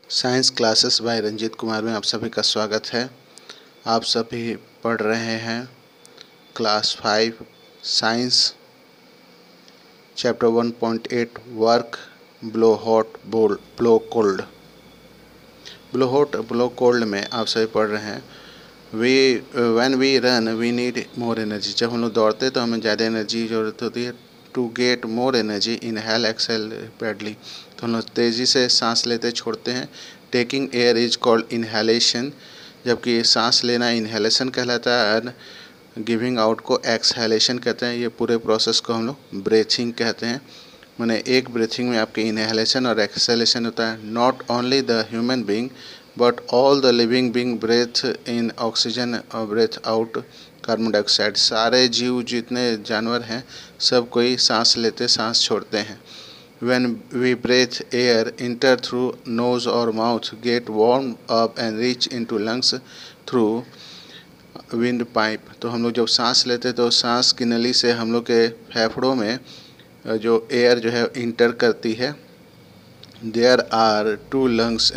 Science classes by Ranjeet Kumar में आप सभी का स्वागत है। आप सभी पढ़ रहे हैं class 5 science chapter 1.8 work blow hot blow cold. Blow hot blow cold में आप सभी पढ़ रहे हैं when we run we need more energy. जब हम लोग दौड़ते तो हमें ज़्यादा एनर्जी की ज़रूरत होती है। To get more energy inhale exhale rapidly, तो हम लोग तेज़ी से सांस लेते छोड़ते हैं। Taking air is called inhalation, जबकि सांस लेना इनहेलेशन कहलाता है। गिविंग आउट को एक्सहेलेशन कहते हैं। ये पूरे प्रोसेस को हम लोग ब्रीथिंग कहते हैं। माने एक ब्रीथिंग में आपके इनहेलेशन और एक्सहेलेशन होता है। Not only the human being but all the living being breath in oxygen और ब्रेथ आउट कार्बन डाइऑक्साइड। सारे जीव जितने जानवर हैं सब कोई सांस लेते सांस छोड़ते हैं। When we breathe, air enter through nose or mouth, get warm up and reach into lungs through wind pipe। तो हम लोग जब सांस लेते तो सांस की नली से हम लोग के फेफड़ों में जो एयर जो है इंटर करती है। There are two lungs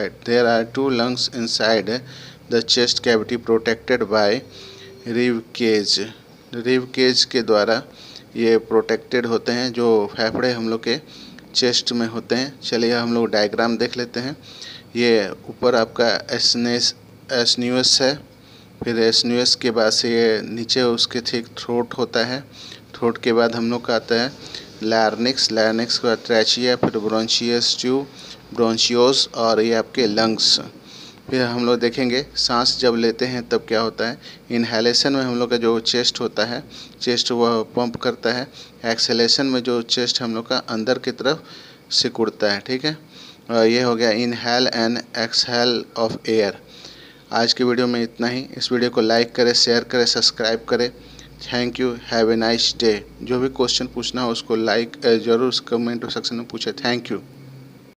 inside the chest cavity protected by rib cage। Rib cage के द्वारा ये प्रोटेक्टेड होते हैं जो फेफड़े हम लोग के चेस्ट में होते हैं। चलिए हम लोग डायग्राम देख लेते हैं। ये ऊपर आपका एस्न्यूस है, फिर एस्न्यूस के बाद से ये नीचे उसके ठीक थ्रोट होता है। थ्रोट के बाद हम लोग का आता है लार्निक्स के बाद ट्रैचिया, फिर ब्रोंचियस ट्यूब, ब्रोंचियोस और ये आपके लंग्स। फिर हम लोग देखेंगे सांस जब लेते हैं तब क्या होता है। इनहेलेशन में हम लोग का जो चेस्ट होता है, चेस्ट वह पंप करता है। एक्सहेलेशन में जो चेस्ट हम लोग का अंदर की तरफ सिकुड़ता है। ठीक है, ये हो गया inhale and exhale of air. आज की वीडियो में इतना ही। इस वीडियो को लाइक करें, शेयर करें, सब्सक्राइब करें। Thank you, have a nice day. जो भी क्वेश्चन पूछना हो उसको ज़रूर कमेंट सेक्शन में पूछें। Thank you.